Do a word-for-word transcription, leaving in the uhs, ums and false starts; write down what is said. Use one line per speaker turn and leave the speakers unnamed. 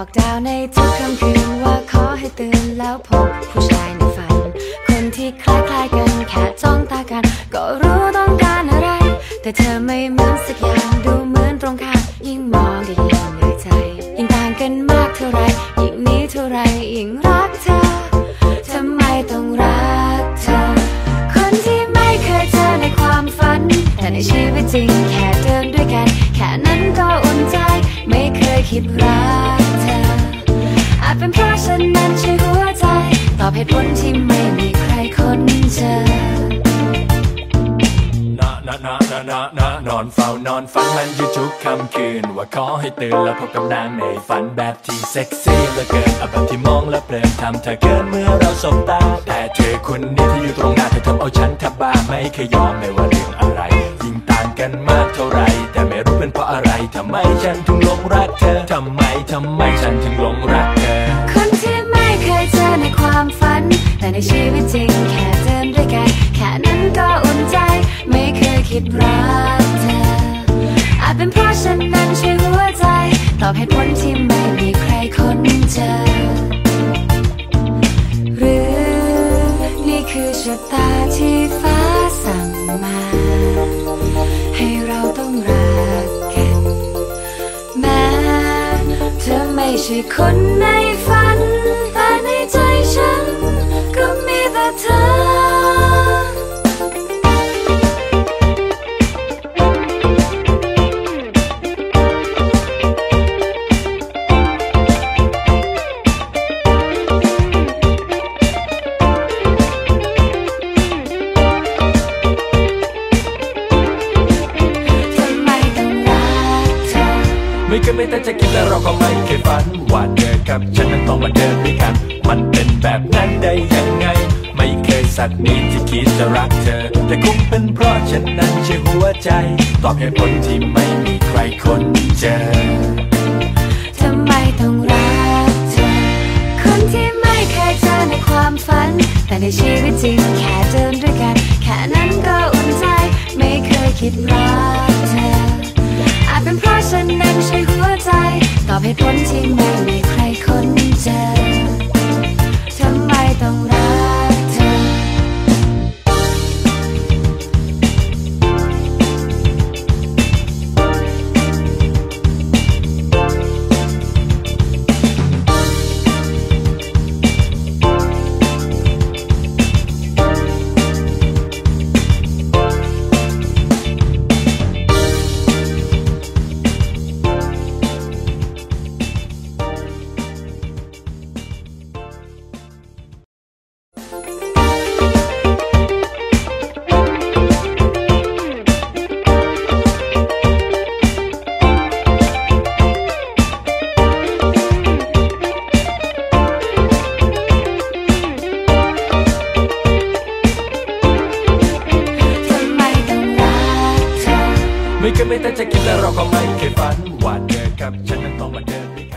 ดาวในทุกค่ำคืนว่าขอให้ตื่นแล้วพบผู้ชายในฝันคนที่คล้ายๆกันแค่จ้องตากันก็รู้ต้องการอะไรแต่เธอไม่เหมือนสักอย่างดูเหมือนตรงข้ามยิ่งมองก็ยิ่งเหนื่อยใจยิ่งต่างกันมากเท่าไรยิ่งนี้เท่าไรยิ่งรักเธอทำไมต้องรักเธอคนที่ไม่เคยเจอในความฝันแต่ในชีวิตจริงแค่เดินด้วยกันแค่นั้นก็อุ่นใจไม่เคยคิดรักเธออาจเป็นเพราะฉันนั้นใช่หัวใจตอบเหตุผลที่ไม่มีใครคนเจอ
นะนะนะนะนะนอนเฝ้านอนฝันมันอยู่ทุกค่ำคืนว่าขอให้ตื่นแล้วพบกับนางในฝันแบบที่เซ็กซี่เหลือเกินแบบที่มองแล้วเพลินทำเธอเกินเมื่อเราสบตาแต่เธอคนนี้ที่อยู่ตรงหน้าเธอทำเอาฉันแทบบ้าไม่เคยยอมไม่ว่าเรื่องอะไรยิ่งต่างกันมากเท่าไรแต่ไม่รู้เป็นเพราะอะไรทำไมฉันถึงหลงรักเธอทำไมทำไมฉันถึงหลงรักเธอ
คนที่ไม่เคยเจอในความฝันแต่ในชีวิตจริงแค่เดินด้วยกันแค่นั้นก็อุ่นใจไม่เคยคิดรักเธออาจเป็นเพราะฉันนั้นใช่หัวใจตอบเหตุผลที่ไม่มีใครคนเจอหรือนี่คือชะตาที่ฟ้าสั่งมาให้เราต้องรักกันแม้เธอไม่ใช่คนในฝันแต่ในใจฉันก็มีแต่เธอ
ไม่เคยไม่แต่จะคิดและเราก็ไม่เคยฝันว่าเธอกับฉันนั้นต้องมาเดินด้วยกันมันเป็นแบบนั้นได้ยังไงไม่เคยสักนิดที่คิดจะรักเธอแต่คงเป็นเพราะฉันนั้นใช่หัวใจตอบเหตุผลที่ไม่มีใครคนเจอ
ทำไมต้องรักเธอคนที่ไม่เคยเจอในความฝันแต่ในชีวิตจริงแค่เดินด้วยกันแค่นั้นก็อุ่นใจไม่เคยคิดรักเธออาจเป็นเพราะฉันนั้นใช่หัวใจตอบเหตุผลที่ไม่มีใครคนเจอทำไมต้องรักเธอ
ไม่เคยไม่แต่จะคิดและเราก็ไม่เคยฝันว่าเธอกับฉันนั้นต้องมาเดินด้วย